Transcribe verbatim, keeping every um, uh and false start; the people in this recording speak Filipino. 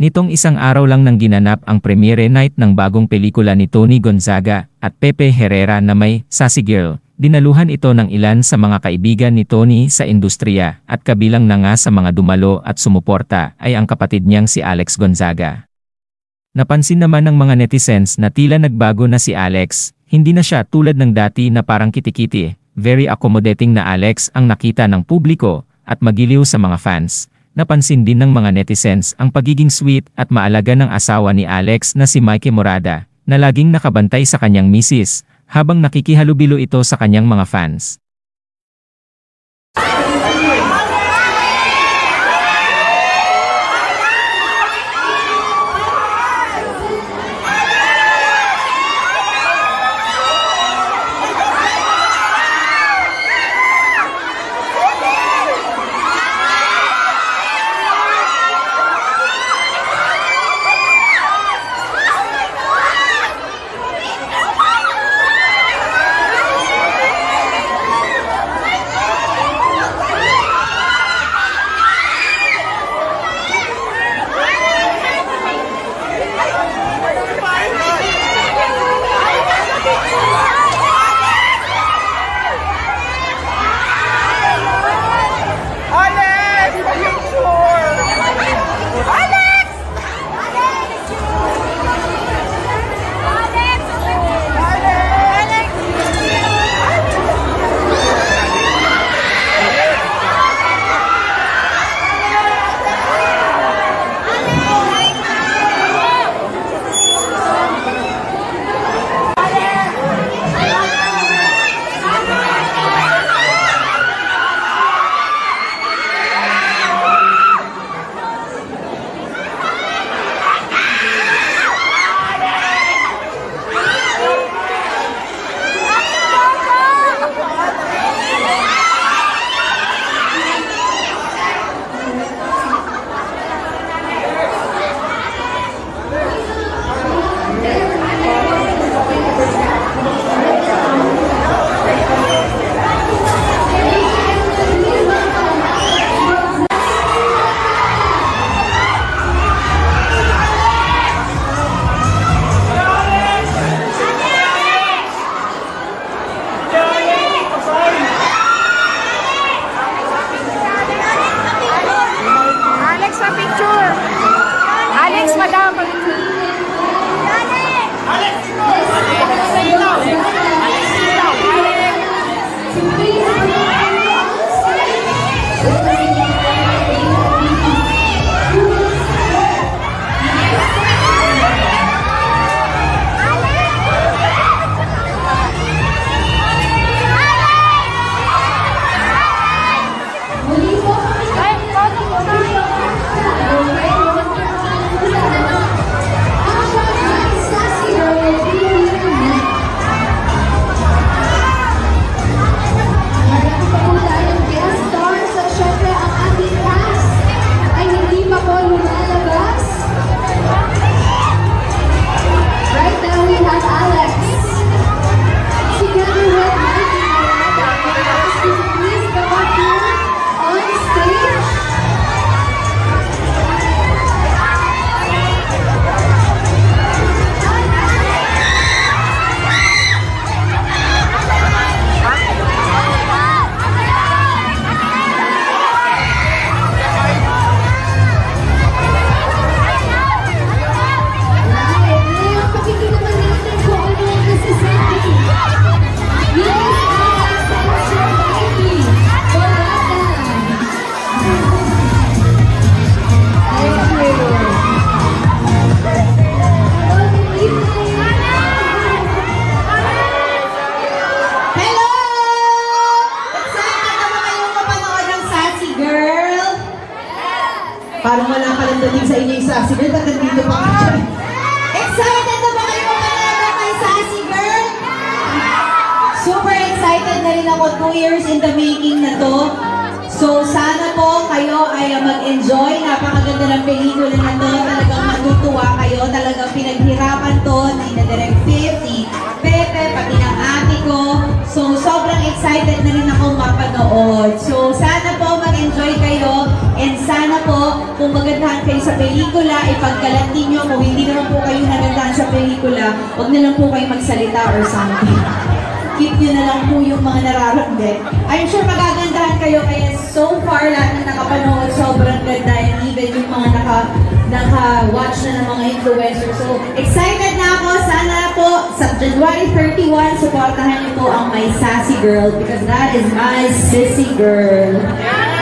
Nitong isang araw lang nang ginanap ang premiere night ng bagong pelikula ni Tony Gonzaga at Pepe Herrera na may Sassy Girl. Dinaluhan ito ng ilan sa mga kaibigan ni Tony sa industriya at kabilang na nga sa mga dumalo at sumuporta ay ang kapatid niyang si Alex Gonzaga. Napansin naman ng mga netizens na tila nagbago na si Alex, hindi na siya tulad ng dati na parang kitikiti. Very accommodating na Alex ang nakita ng publiko at magiliw sa mga fans. Napansin din ng mga netizens ang pagiging sweet at maalaga ng asawa ni Alex na si Mikey Morada, na laging nakabantay sa kanyang misis, habang nakikihalubilo ito sa kanyang mga fans. Parang wala ka lang dating sa inyo yung Sassy Girl, ba't nandito pa ka dyan? Excited na ba kayo mapanood kay Sassy Girl? Super excited na rin ako, two years in the making na to. So sana po kayo ay mag-enjoy. Napakaganda ng pelikula na to. Talagang matutuwa kayo. Talagang pinaghirapan to ni na Direk Fifth, ni Pepe, pati ng ate ko. So sobrang excited na rin ako mapanood. So sana po mag-enjoy kayo and sana po, kung magandahan kayo sa pelikula, ipagkalat ninyo. Kung hindi naman po kayo nagandahan sa pelikula, huwag na lang po kayo magsalita or something. Keep nyo na lang po yung mga nararamdaman. I'm sure magagandahan kayo, kaya so far lahat ng nakapanood, sobrang ganda, and even yung mga naka, naka-watch na ng mga influencers. So, excited na ako. Sana po, sa January thirty-one, supportahan niyo po ang My Sassy Girl because that is my sissy girl.